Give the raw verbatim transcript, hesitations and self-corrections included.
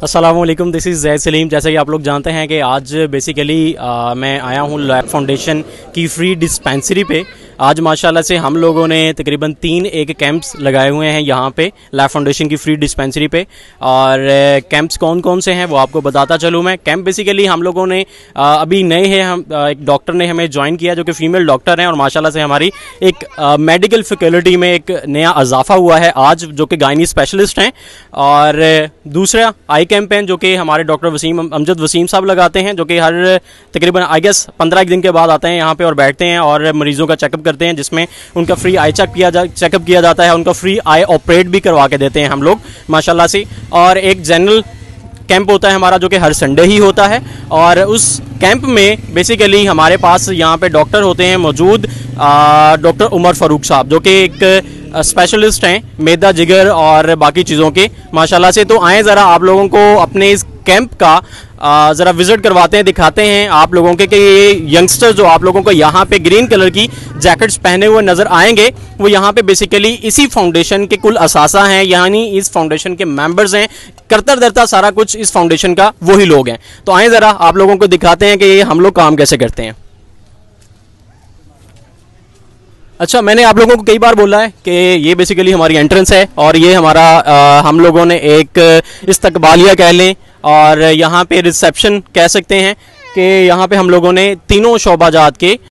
अस्सलाम वालेकुम, this is Zaid Salim. जैसा कि आप लोग जानते हैं कि आज बेसिकली मैं आया हूँ लैब फाउंडेशन की फ्री डिस्पेंसरी पे। आज माशाल्लाह से हम लोगों ने तकरीबन तीन एक कैंप्स लगाए हुए हैं यहाँ पे लैब फाउंडेशन की फ्री डिस्पेंसरी पे। और कैंप्स कौन कौन से हैं वो आपको बताता चलूँ मैं। कैंप बेसिकली हम लोगों ने आ, अभी नए हैं, हम एक डॉक्टर ने हमें ज्वाइन किया जो कि फ़ीमेल डॉक्टर हैं, और माशाल्लाह से हमारी एक मेडिकल फैकल्टी में एक नया इजाफा हुआ है आज, जो कि गायनी स्पेशलिस्ट हैं। और दूसरा आई कैंप हैं जो कि हमारे डॉक्टर वसीम अमजद वसीम साहब लगाते हैं, जो कि हर तकरीबन आई गेस पंद्रह दिन के बाद आते हैं यहाँ पे और बैठते हैं और मरीज़ों का चेकअप करते हैं, जिसमें उनका फ्री आई चेक किया जा चेकअप किया जाता है, उनका फ्री आई ऑपरेट भी करवा के देते हैं हम लोग माशाल्लाह से। और एक जनरल कैंप होता है हमारा जो कि हर संडे ही होता है, और उस कैंप में बेसिकली हमारे पास यहाँ पे डॉक्टर होते हैं मौजूद, डॉक्टर उमर फ़ारूक साहब जो कि एक स्पेशलिस्ट हैं मैदा जिगर और बाकी चीज़ों के माशाल्लाह से। तो आएँ ज़रा आप लोगों को अपने इस कैंप का ज़रा विज़िट करवाते हैं, दिखाते हैं आप लोगों के कि ये यंगस्टर जो आप लोगों को यहाँ पे ग्रीन कलर की जैकेट्स पहने हुए नज़र आएंगे, वो यहाँ पे बेसिकली इसी फाउंडेशन के कुल असासा हैं, यानी इस फाउंडेशन के मेंबर्स हैं। करता धरता सारा कुछ इस फाउंडेशन का वही लोग हैं। तो आएँ ज़रा आप लोगों को दिखाते हैं कि ये हम लोग काम कैसे करते हैं। अच्छा, मैंने आप लोगों को कई बार बोला है कि ये बेसिकली हमारी एंट्रेंस है, और ये हमारा आ, हम लोगों ने एक इस्तकबालिया कह लें और यहाँ पे रिसेप्शन कह सकते हैं कि यहाँ पे हम लोगों ने तीनों शोबाजात के